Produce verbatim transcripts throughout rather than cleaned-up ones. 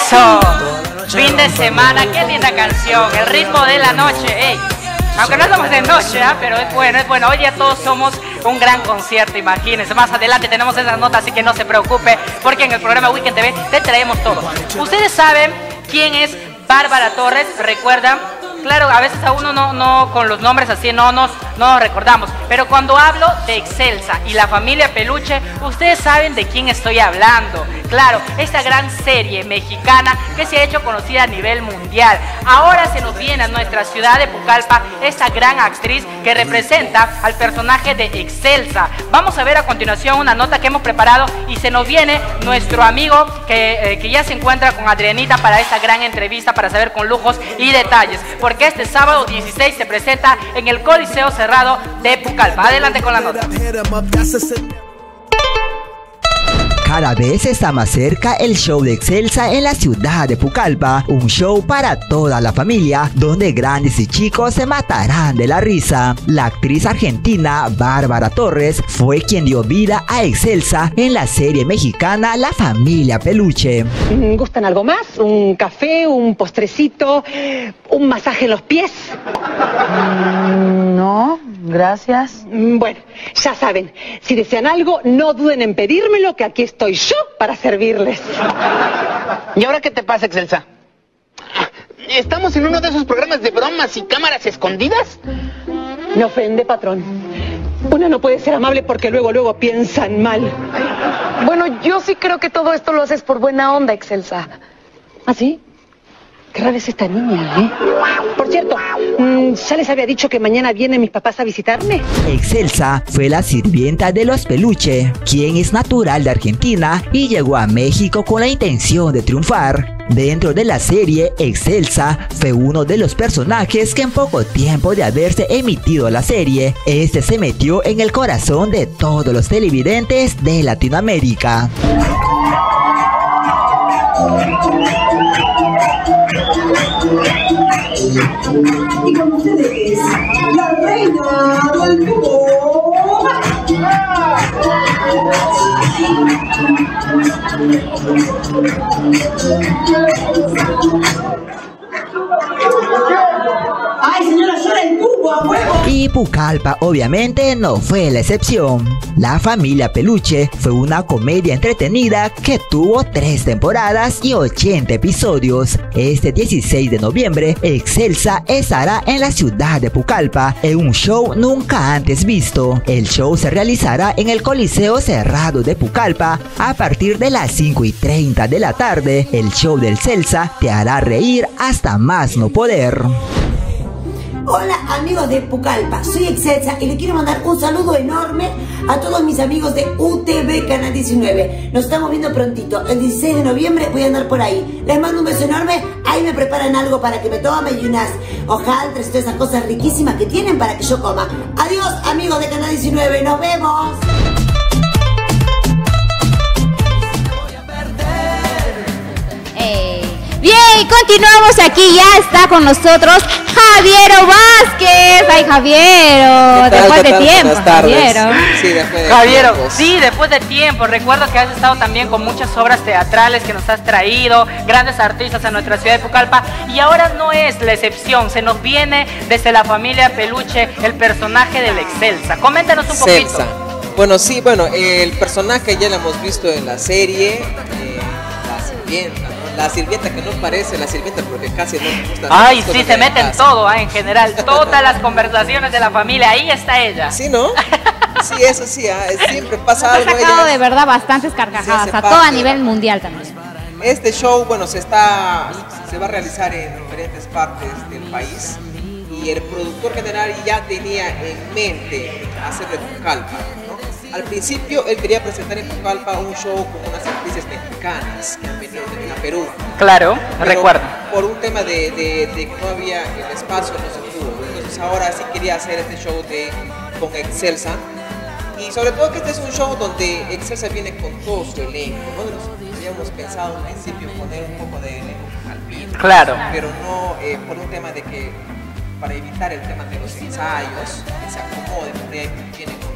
Eso, fin de semana, qué linda canción, el ritmo de la noche, ey. Aunque no estamos de noche, ¿eh? Pero es bueno, es bueno. Hoy ya todos somos un gran concierto, imagínense. Más adelante tenemos esas notas, así que no se preocupe, porque en el programa Weekend T V te traemos todo. Ustedes saben quién es Bárbara Torres, ¿recuerdan? Claro, a veces a uno no, no con los nombres así no nos, no nos recordamos, pero cuando hablo de Excelsa y la familia Peluche, ustedes saben de quién estoy hablando. Claro, esta gran serie mexicana que se ha hecho conocida a nivel mundial. Ahora se nos viene a nuestra ciudad de Pucallpa esta gran actriz que representa al personaje de Excelsa. Vamos a ver a continuación una nota que hemos preparado y se nos viene nuestro amigo que, eh, que ya se encuentra con Adrianita para esta gran entrevista, para saber con lujos y detalles. Por que este sábado dieciséis se presenta en el Coliseo Cerrado de Pucallpa. Adelante con la nota. Cada vez está más cerca el show de Excelsa en la ciudad de Pucallpa, un show para toda la familia, donde grandes y chicos se matarán de la risa. La actriz argentina Bárbara Torres fue quien dio vida a Excelsa en la serie mexicana La Familia Peluche. ¿Gustan algo más? ¿Un café? ¿Un postrecito? ¿Un masaje en los pies? Mm, no, gracias. Bueno, ya saben, si desean algo, no duden en pedírmelo, que aquí estoy yo para servirles. ¿Y ahora qué te pasa, Excelsa? ¿Estamos en uno de esos programas de bromas y cámaras escondidas? Me ofende, patrón. Una no puede ser amable porque luego, luego piensan mal. Bueno, yo sí creo que todo esto lo haces por buena onda, Excelsa. ¿Ah, sí? Qué rara es esta niña, ¿eh? Por cierto, ¿ya les había dicho que mañana vienen mis papás a visitarme? Excelsa fue la sirvienta de los Peluche, quien es natural de Argentina y llegó a México con la intención de triunfar. Dentro de la serie, Excelsa fue uno de los personajes que en poco tiempo de haberse emitido la serie, este se metió en el corazón de todos los televidentes de Latinoamérica. Y con ustedes, la reina del cubo. ¡Ay, señora, llora el cubo a huevo! Y Pucallpa obviamente no fue la excepción. La Familia Peluche fue una comedia entretenida que tuvo tres temporadas y ochenta episodios. Este dieciséis de noviembre, Excelsa estará en la ciudad de Pucallpa en un show nunca antes visto. El show se realizará en el Coliseo Cerrado de Pucallpa a partir de las cinco y treinta de la tarde. El show de Excelsa te hará reír hasta más no poder. Hola amigos de Pucallpa, soy Excelsa y le quiero mandar un saludo enorme a todos mis amigos de U T V Canal diecinueve. Nos estamos viendo prontito, el dieciséis de noviembre voy a andar por ahí. Les mando un beso enorme, ahí me preparan algo para que me tome y unas hojaldres y todas esas cosas riquísimas que tienen para que yo coma. Adiós amigos de Canal diecinueve, nos vemos. Bien, continuamos aquí, ya está con nosotros Javiero Vázquez. Ay, Javiero, después de tiempo, Javiero. Sí, después de Javiero, tiempos. sí, después de tiempo. Recuerdo que has estado también con muchas obras teatrales que nos has traído, grandes artistas a nuestra ciudad de Pucallpa, y ahora no es la excepción. Se nos viene desde la Familia Peluche el personaje del Excelsa. Coméntanos un poquito. Excelsa. Bueno, sí, bueno, el personaje ya lo hemos visto en la serie, eh, la sirvienta, ¿no? La sirvienta que no parece la sirvienta porque casi no me gusta. Ay, sí, se mete en todo, ¿eh? En general, todas las conversaciones de la familia, ahí está ella. Sí, ¿no? Sí, eso sí, ¿eh? Siempre pasa algo. Ha sacado de verdad bastantes carcajadas, a todo a nivel mundial también. Este show, bueno, se está, se va a realizar en diferentes partes del país y el productor general ya tenía en mente hacerle Pucallpa, ¿no? Al principio él quería presentar en Pucallpa un show con unas actrices mexicanas que han venido de la Perú. Claro, recuerdo. Por un tema de, de, de que no había el espacio, no se pudo. Entonces ahora sí quería hacer este show de, con Excelsa. Y sobre todo que este es un show donde Excelsa viene con todo su elenco, ¿no? Nosotros habíamos pensado al principio poner un poco de elenco alpino. Claro. Pero no eh, por un tema de que, para evitar el tema de los ensayos, que se acomode, porque viene con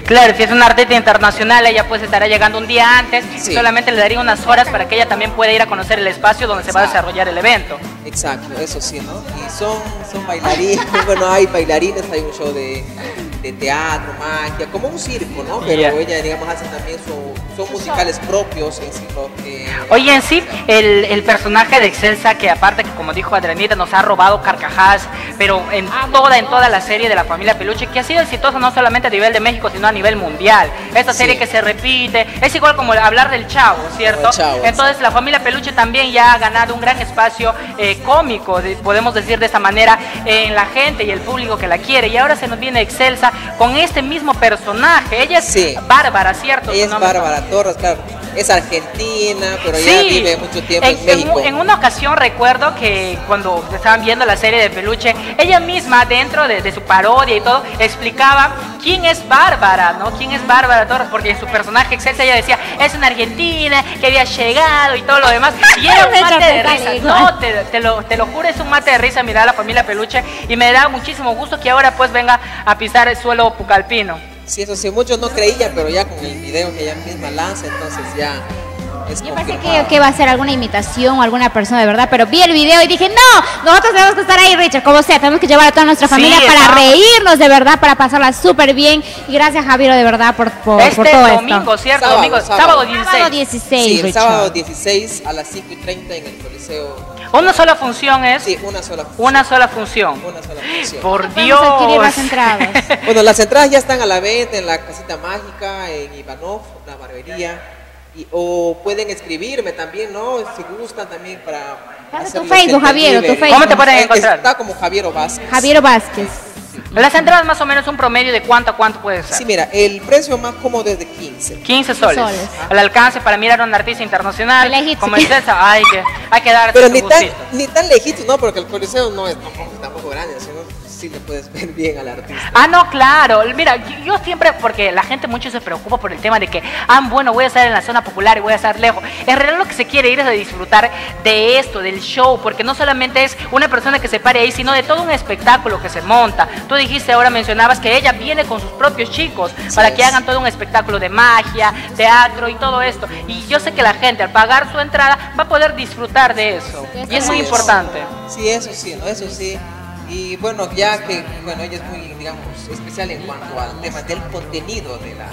Claro, si es una artista internacional, ella pues estará llegando un día antes, sí. Y solamente le daría unas horas para que ella también pueda ir a conocer el espacio donde Exacto. se va a desarrollar el evento. Exacto, eso sí, ¿no? Y son, son bailarines, bueno, hay bailarines, hay un show de, de teatro, magia, como un circo, ¿no? Pero yeah. ella, digamos, hace también su, son musicales propios en sí. Eh, Oye, en sí, el, el personaje de Excelsa, que aparte que como dijo Adrianita, nos ha robado carcajadas, pero en toda, en toda la serie de la familia Peluche, que ha sido exitosa no solamente a nivel de México, sino a nivel mundial. Esta serie sí. que se repite, es igual como hablar del Chavo, ¿cierto? Chavo, Entonces sí. la familia Peluche también ya ha ganado un gran espacio eh, cómico, de, podemos decir de esta manera, eh, en la gente y el público que la quiere. Y ahora se nos viene Excelsa con este mismo personaje. Ella es sí. Bárbara, ¿cierto? Ella es Bárbara Torres, claro. Es argentina, pero sí. ya vive mucho tiempo en, en México. En, en una ocasión recuerdo que cuando estaban viendo la serie de Peluche, ella misma dentro de, de su parodia y todo, explicaba quién es Bárbara, ¿no? ¿Quién es Bárbara Torres? Porque en su personaje Excelsa ella decía, es una argentina que había llegado y todo lo demás. Y era un mate de risa. No, te, te, lo, te lo juro, es un mate de risa mirar a la familia Peluche y me da muchísimo gusto que ahora pues venga a pisar el suelo pucallpino. Sí, eso sí, muchos no creían, pero ya con el video que ella misma lanza, entonces ya es Yo pensé que, que va a ser alguna imitación o alguna persona de verdad, pero vi el video y dije, no, nosotros tenemos que estar ahí, Richard, como sea, tenemos que llevar a toda nuestra familia sí, para estamos. reírnos de verdad, para pasarla súper bien. Y gracias, Javier, de verdad, por, por, este por todo domingo, esto. ¿cierto? Sábado, domingo, sábado. sábado dieciséis. Sábado dieciséis, Sí, el Richard. sábado dieciséis a las cinco y treinta en el Coliseo. ¿Una sola función es? Sí, una sola función. Una sola función. Una sola función. Por Dios. Vamos a adquirir las entradas. Bueno, las entradas ya están a la venta en la Casita Mágica, en Ivanov, la barbería. Y, o pueden escribirme también, ¿no? Si gustan también para hacer tu Facebook, Javier, tu Facebook. ¿Cómo te pueden encontrar? Está como Javier Vázquez. Javier Vázquez. Las entradas más o menos un promedio de cuánto a cuánto puede ser. Sí, mira, el precio más cómodo es de quince. quince soles. soles. Al alcance para mirar a un artista internacional legítimo. como Excelsa, hay que, hay que darse Pero su ni tan, gustito. ni tan legítimo, no, porque el Coliseo no es tampoco, tampoco grande, sino sí le puedes ver bien al artista. Ah, no, claro. Mira, yo, yo siempre, porque la gente mucho se preocupa por el tema de que, ah, bueno, voy a estar en la zona popular y voy a estar lejos. En realidad lo que se quiere ir es a disfrutar de esto, del show, porque no solamente es una persona que se pare ahí, sino de todo un espectáculo que se monta. Tú dijiste, ahora mencionabas que ella viene con sus propios chicos sí, para que hagan todo un espectáculo de magia, teatro y todo esto. Y yo sé que la gente al pagar su entrada va a poder disfrutar de eso. Y es muy es. importante. Sí, eso sí, ¿no? Eso sí. Y bueno, ya que, bueno, ella es muy, digamos, especial en cuanto al tema del contenido de la...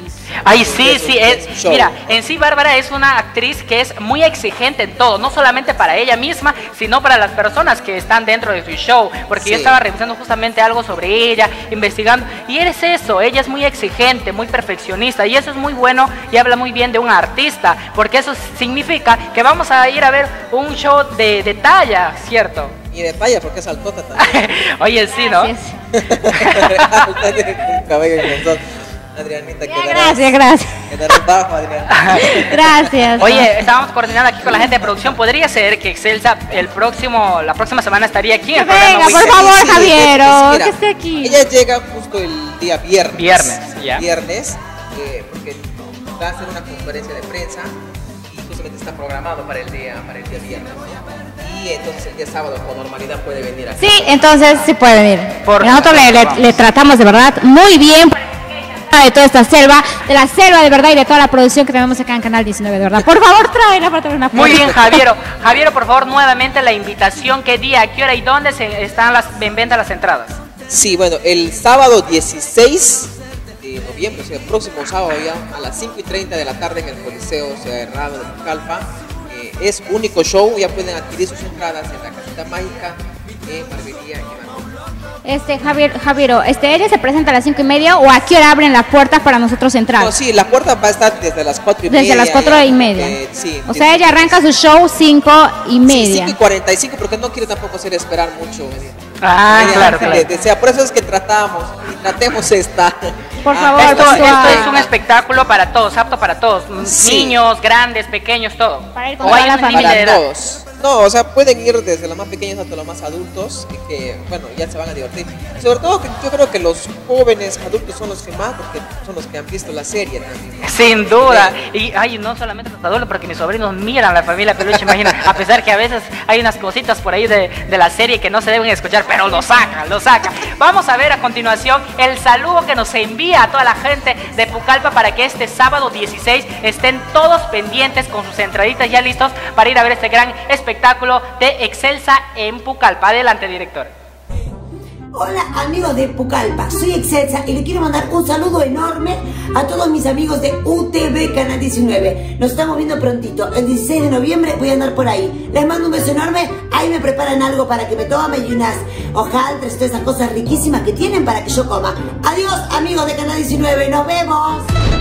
Ay, sí, sí, es, mira, en sí Bárbara es una actriz que es muy exigente en todo, no solamente para ella misma, sino para las personas que están dentro de su show, porque sí. yo estaba revisando justamente algo sobre ella, investigando, y es eso, ella es muy exigente, muy perfeccionista, y eso es muy bueno y habla muy bien de un artista, porque eso significa que vamos a ir a ver un show de, de talla, ¿cierto? Y de talla, porque es altota también. Oye, sí, ¿no? Adrianita, ya, gracias, gracias. Bajo, Adriana. Gracias. Oye, estábamos coordinando aquí con la gente de producción. ¿Podría ser que Excelsa el próximo, la próxima semana estaría aquí en el Venga, programa? por favor, sí, Javier, sí, que esté aquí. Ella llega justo el día viernes. Viernes, ya. Viernes, eh, porque va a hacer una conferencia de prensa y justamente está programado para el día, para el día viernes. Y entonces el día sábado con normalidad puede venir aquí. Sí, entonces sí puede venir. Por Nosotros le, le, le tratamos de verdad muy bien de toda esta selva, de la selva de verdad y de toda la producción que tenemos acá en Canal diecinueve, de verdad. Por favor, tráela para tener una foto. Muy bien, Javiero. Javiero, por favor, nuevamente la invitación. ¿Qué día, a qué hora y dónde se están las, en venta las entradas? Sí, bueno, el sábado dieciséis de noviembre, o sea, el próximo sábado ya a las cinco y treinta de la tarde en el Coliseo Cerrado de Pucallpa. Eh, es único show, ya pueden adquirir sus entradas en la Casita Mágica, en Barbería y Este, Javier, Javiero, este, ¿ella se presenta a las cinco y media o a qué hora abren las puertas para nosotros entrar? No, sí, la puerta va a estar desde las cuatro y desde media. Desde las cuatro y media. Eh, sí, o sea, ella arranca su show cinco y media. Sí, cinco y cuarenta y cinco, porque no quiere tampoco hacer esperar mucho. Ah, ella, claro, claro. Desea, por eso es que tratamos, y tratemos esta. Por ah, favor, esto, esto es un espectáculo para todos, apto para todos. Sí. Niños, grandes, pequeños, todo. Para ir con o toda hay la un límite de edad. Todos. No, o sea, pueden ir desde los más pequeños hasta los más adultos y que, bueno, ya se van a divertir. Sobre todo que yo creo que los jóvenes adultos son los que más, porque son los que han visto la serie también. Sin duda. Y ay, no solamente los adultos, porque mis sobrinos miran La Familia Peluche, imagina, a pesar que a veces hay unas cositas por ahí de, de la serie que no se deben escuchar, pero lo sacan, lo sacan. Vamos a ver a continuación el saludo que nos envía a toda la gente de Pucallpa para que este sábado dieciséis estén todos pendientes con sus entraditas ya listos para ir a ver este gran espectáculo de Excelsa en Pucallpa. Adelante, director. Hola amigos de Pucallpa, soy Excelsa y le quiero mandar un saludo enorme a todos mis amigos de U T V Canal diecinueve. Nos estamos viendo prontito, el dieciséis de noviembre voy a andar por ahí. Les mando un beso enorme, ahí me preparan algo para que me tome y unas hojaldres, todas esas cosas riquísimas que tienen para que yo coma. Adiós amigos de Canal diecinueve, nos vemos.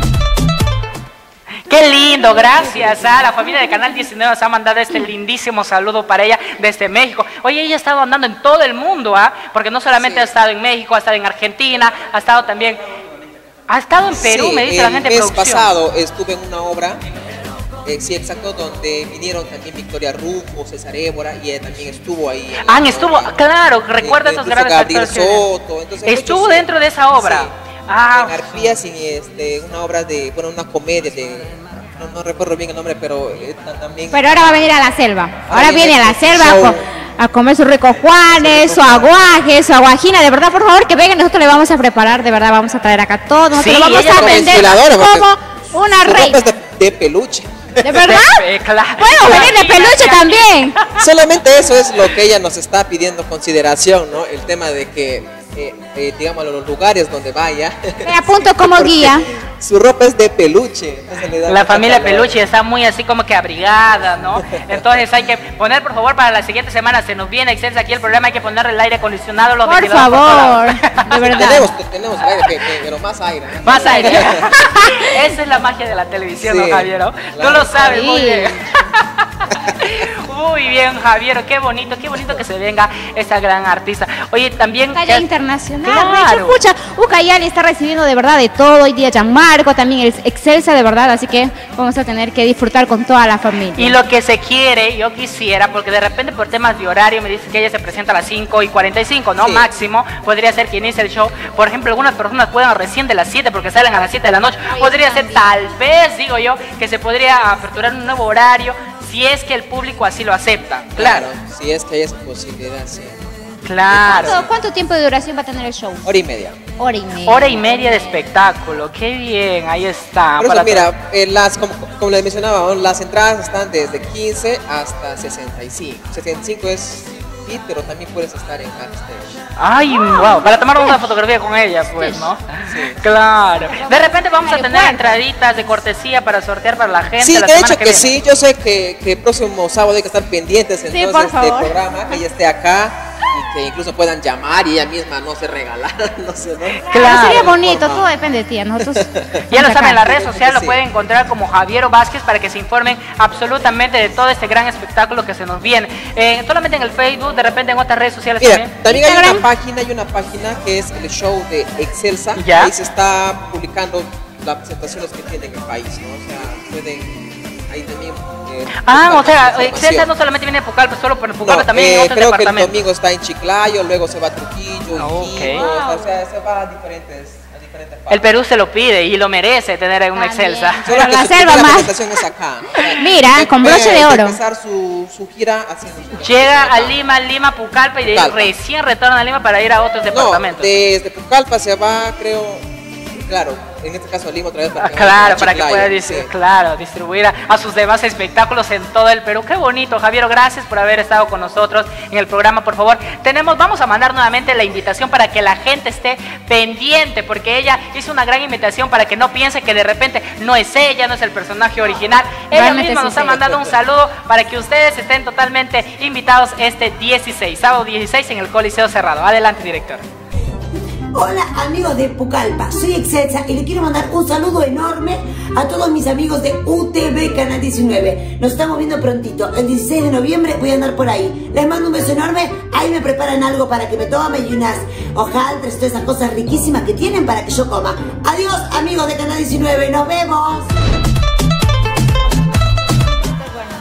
Qué lindo, gracias a la familia de Canal diecinueve nos ha mandado este lindísimo saludo para ella desde México. Oye, ella ha estado andando en todo el mundo, ¿ah? Porque no solamente sí. ha estado en México, ha estado en Argentina, ha estado también, ha estado en Perú, sí, me dice la gente de producción. El mes pasado estuve en una obra, eh, sí, exacto, donde vinieron también Victoria Rufo, César Évora, y ella también estuvo ahí. Ah, estuvo, claro, recuerda esos grandes actores. Soto, entonces, estuvo muchos, dentro de esa obra. Sí. Ah, en Arpías, y este, una obra de, bueno, una comedia de, no, no recuerdo bien el nombre, pero eh, también. Pero ahora va a venir a la selva, ahora viene a la selva a, co a comer sus ricos juanes, su aguaje, su aguajina, de verdad, por favor, que vengan, nosotros le vamos a preparar, de verdad, vamos a traer acá todo, nosotros sí, lo vamos a vender como una reina. De, de peluche. ¿De verdad? Eh, claro. Bueno, venir de peluche también. Solamente eso es lo que ella nos está pidiendo consideración, ¿no? El tema de que Eh, eh, digamos, a los lugares donde vaya. Me apunto como guía. Su ropa es de peluche. Le da la familia calor. Peluche está muy así como que abrigada, ¿no? Entonces hay que poner, por favor, para la siguiente semana, se nos viene Excelsa aquí el programa, hay que ponerle el aire acondicionado, los por favor, de verdad. Tenemos, tenemos aire, que, que, pero más aire. ¿no? Más aire. Esa es la magia de la televisión, sí, ¿no, Javier? ¿No? Claro. Tú lo sabes sí. muy bien. Muy bien, Javier, qué bonito, qué bonito que se venga esta gran artista. Oye, también... Talla internacional, claro. Escucha, Ucayali está recibiendo de verdad de todo, hoy día Gianmarco, también es Excelsa de verdad, así que vamos a tener que disfrutar con toda la familia. Y lo que se quiere, yo quisiera, porque de repente por temas de horario me dice que ella se presenta a las cinco y cuarenta y cinco, ¿no? Sí. Máximo, podría ser que inicie el show. Por ejemplo, algunas personas puedan recién de las siete porque salen a las siete de la noche. Podría ser tal vez, digo yo, que se podría aperturar un nuevo horario, si es que el público así lo acepta. Claro, claro, si es que hay esa posibilidad, sí. Claro. ¿Cuánto, ¿Cuánto tiempo de duración va a tener el show? Hora y media. Hora y media. Hora y media de espectáculo, qué bien, ahí está. Por eso, mira, eh, las, como, como les mencionaba, las entradas están desde quince hasta sesenta y cinco. sesenta y cinco es hit, pero también puedes estar en backstage. Ay, wow, para tomar una fotografía con ella, pues, ¿no? Sí. Claro. De repente vamos a tener entraditas de cortesía para sortear para la gente. Sí, la de hecho que, que viene. sí, yo sé que, que el próximo sábado hay que estar pendientes entonces sí, del programa, que ella esté acá y que incluso puedan llamar y ella misma no se regalar, no sé, ¿no? Claro, sería bonito, todo depende de ti, nosotros. Ya lo saben, en las redes sociales sí. Lo pueden encontrar como Javier Vázquez para que se informen absolutamente de todo este gran espectáculo que se nos viene. Eh, solamente en el Facebook, de repente en otras redes sociales. Mira, también. También hay una página, hay una página que es el show de Excelsa. ¿Ya? Ahí se está publicando las presentaciones que tiene en el país, ¿no? O sea, pueden ahí también. Eh, ah, o sea, Excelsa no solamente viene a Pucallpa, solo por Pucallpa, no, también eh, en otros creo departamentos. Que el domingo está en Chiclayo, luego se va a Trujillo, oh, okay. Iquitos, o sea, se va a diferentes. El Perú se lo pide y lo merece tener en una Excelsa. Solo que la selva más. Es acá. Mira, con broche de oro. Empezar su, su gira haciendo su Llega a Lima, Lima, Pucallpa y de ahí recién retorna a Lima para ir a otros departamentos. No, desde Pucallpa se va, creo, claro, en este caso a Lima otra vez para ah, que claro, para que pueda dis sí. claro, distribuir a, a sus demás espectáculos en todo el Perú. Qué bonito, Javier, gracias por haber estado con nosotros en el programa. Por favor, tenemos, vamos a mandar nuevamente la invitación para que la gente esté pendiente, porque ella hizo una gran invitación para que no piense que de repente no es ella, no es el personaje original. Ella Realmente misma sí, nos sí. ha mandado un saludo para que ustedes estén totalmente invitados este dieciséis, sábado dieciséis en el Coliseo Cerrado. Adelante, director. Hola amigos de Pucallpa, soy Excelsa y le quiero mandar un saludo enorme a todos mis amigos de U T V Canal diecinueve. Nos estamos viendo prontito, el dieciséis de noviembre voy a andar por ahí. Les mando un beso enorme, ahí me preparan algo para que me tome y unas hojaldres, todas esas cosas riquísimas que tienen para que yo coma. Adiós amigos de Canal diecinueve, nos vemos.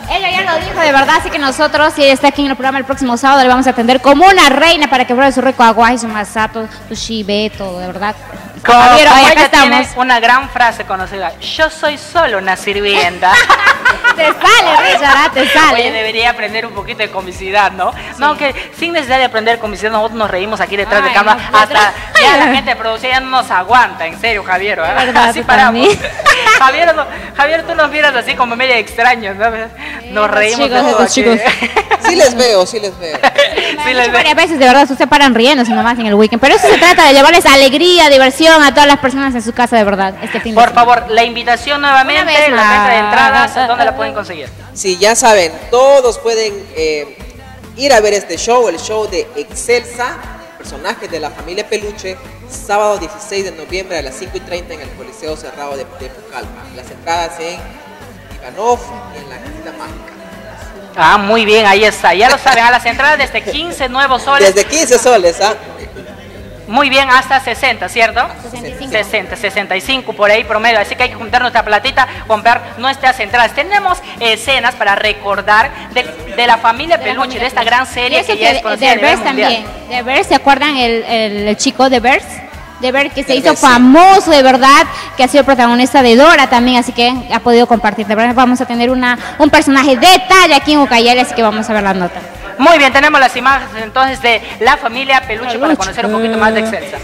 Ella ya lo dijo, de verdad, así que nosotros, si ella está aquí en el programa el próximo sábado, le vamos a atender como una reina para que pruebe su rico aguaje, su masato, su shibe, todo, de verdad. Como, Javier, como hoy acá ella tiene estamos. una gran frase conocida, yo soy solo una sirvienta. Te sale, Richard, te sale. Oye, debería aprender un poquito de comicidad, ¿no? Sí. No, que sin necesidad de aprender comicidad, nosotros nos reímos aquí detrás Ay, de cámara, no, hasta ya la gente de producción ya no nos aguanta, en serio, Javier, ¿eh? Verdad, así paramos. también. Javier, no, Javier, tú nos miras así como medio extraños, ¿no? Nos reímos chicos, de todo estos chicos. Sí les veo, sí les veo. Sí, les veo. Varias veces, de verdad, ustedes paran riéndose nomás en el weekend, pero eso se trata de llevarles alegría, diversión a todas las personas en su casa, de verdad, este fin de Por semana. favor, la invitación nuevamente, Una vez la más. venta de entradas, ¿dónde la pueden conseguir? Sí, ya saben, todos pueden eh, ir a ver este show, el show de Excelsa, personajes de la familia Peluche, sábado dieciséis de noviembre a las cinco y treinta en el Coliseo Cerrado de, de Pucallpa. Las entradas en Ivanov y en la Quinta Mágica. Ah, muy bien, ahí está, ya lo saben, a las entradas desde quince nuevos soles. Desde quince soles, ¿ah? Muy bien, hasta sesenta, ¿cierto? sesenta y cinco. sesenta, sesenta y cinco por ahí promedio, así que hay que juntar nuestra platita, comprar nuestras entradas. Tenemos escenas para recordar de, de la familia De la Peluche, familia de esta Peluche. gran serie Y eso que ya es de, conocida de a nivel Bears mundial. también. De Bears, ¿se acuerdan el, el, el chico de Bears? De Bears que se De hizo Bears, sí. famoso, de verdad, que ha sido protagonista de Dora también, así que ha podido compartir. De verdad, vamos a tener una, un personaje de talla aquí en Ucayali, así que vamos a ver la nota. Muy bien, tenemos las imágenes entonces de la familia Peluche para conocer un poquito más de Excelsa.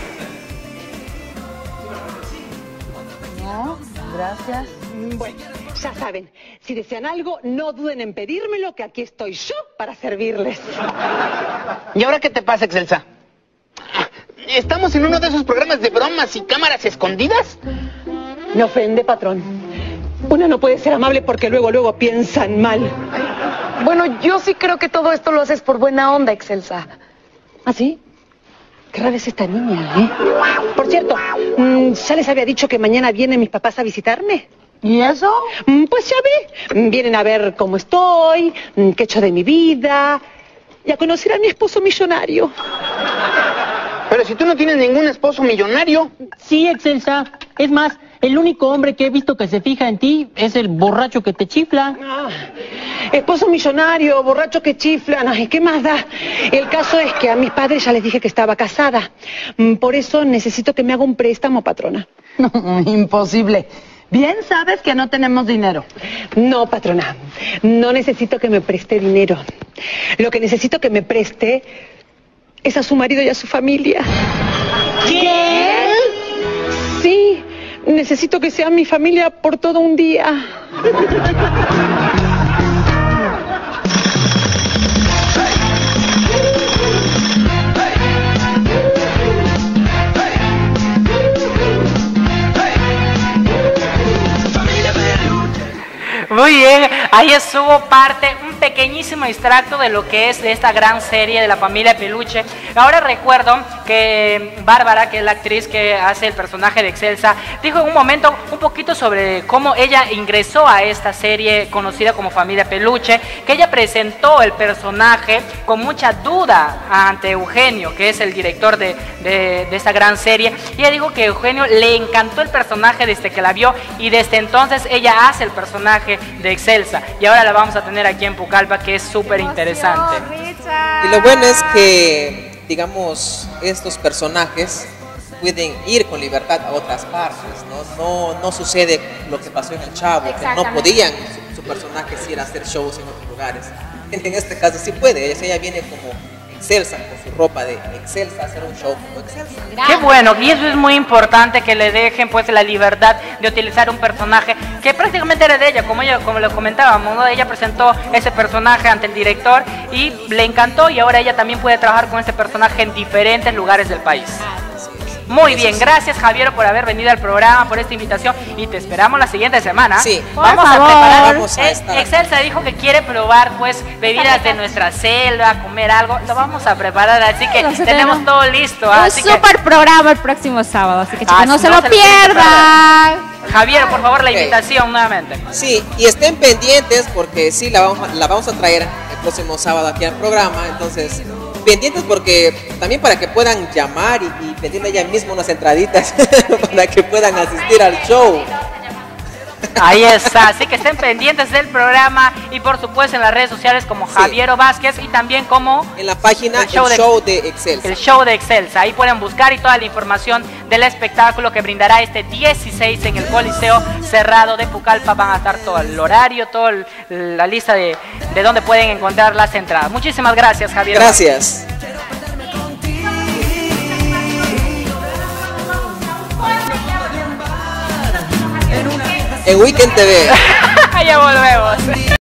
No, gracias. Bueno, ya saben, si desean algo, no duden en pedírmelo, que aquí estoy yo para servirles. ¿Y ahora qué te pasa, Excelsa? ¿Estamos en uno de esos programas de bromas y cámaras escondidas? Me ofende, patrón. Una no puede ser amable porque luego, luego piensan mal. Bueno, yo sí creo que todo esto lo haces por buena onda, Excelsa. ¿Ah, sí? Qué rara es esta niña, ¿eh? Por cierto, mm, ¿ya les había dicho que mañana vienen mis papás a visitarme? ¿Y eso? Mm, Pues ya ve, mm, vienen a ver cómo estoy, mm, qué he hecho de mi vida y a conocer a mi esposo millonario. Pero si tú no tienes ningún esposo millonario. Sí, Excelsa. Es más, el único hombre que he visto que se fija en ti es el borracho que te chifla. Ah, esposo millonario, borracho que chiflan, ay, ¿qué más da? El caso es que a mis padres ya les dije que estaba casada. Mm, Por eso necesito que me haga un préstamo, patrona. Imposible. Bien sabes que no tenemos dinero. No, patrona, no necesito que me preste dinero. Lo que necesito que me preste es a su marido y a su familia. ¿Qué? Sí, necesito que sea mi familia por todo un día. Muy bien, ahí estuvo parte, un pequeñísimo extracto de lo que es de esta gran serie de la familia Peluche. Ahora recuerdo que Bárbara, que es la actriz que hace el personaje de Excelsa, dijo en un momento un poquito sobre cómo ella ingresó a esta serie conocida como Familia Peluche, que ella presentó el personaje con mucha duda ante Eugenio, que es el director de, de, de esta gran serie, y ella dijo que Eugenio le encantó el personaje desde que la vio y desde entonces ella hace el personaje de Excelsa y ahora la vamos a tener aquí en Pucallpa, que es súper interesante. Y lo bueno es que, digamos, estos personajes pueden ir con libertad a otras partes, ¿no? No, no sucede lo que pasó en El Chavo, que no podían su, su personajes ir a hacer shows en otros lugares. En este caso sí puede, ella viene como Excelsa, con su ropa de Excelsa, a hacer un show como Excelsa. Qué bueno, y eso es muy importante, que le dejen pues la libertad de utilizar un personaje que prácticamente era de ella, como ella, como lo comentábamos, ¿no? Ella presentó ese personaje ante el director y le encantó, y ahora ella también puede trabajar con ese personaje en diferentes lugares del país. Muy bien, gracias Javier por haber venido al programa, por esta invitación, y te esperamos la siguiente semana. Sí, vamos por a favor. preparar. Vamos a Eh, estar. Excelsa dijo que quiere probar pues bebidas de nuestra selva, comer algo, lo vamos a preparar, así que Lo sé, tenemos tenemos todo listo. Un Así que, super programa el próximo sábado, así que chicos, Ah, no sí, se no lo se lo tienen que pierdan. Javier, por favor, la Ok. invitación nuevamente. Sí, y estén pendientes porque sí, la vamos, a- la vamos a traer el próximo sábado aquí al programa, entonces pendientes porque también para que puedan llamar y, y pedirle ella mismo unas entraditas para que puedan asistir al show. Ahí está, así que estén pendientes del programa y por supuesto en las redes sociales como Sí. Javiero Vázquez y también como En la página El show El de- Show de Excelsa. el show de Excelsa. Ahí pueden buscar y toda la información del espectáculo que brindará este dieciséis en el Coliseo Cerrado de Pucallpa. Van a estar todo el horario, toda la lista de, de dónde pueden encontrar las entradas. Muchísimas gracias, Javier. Gracias. En Weekend T V. Ya volvemos.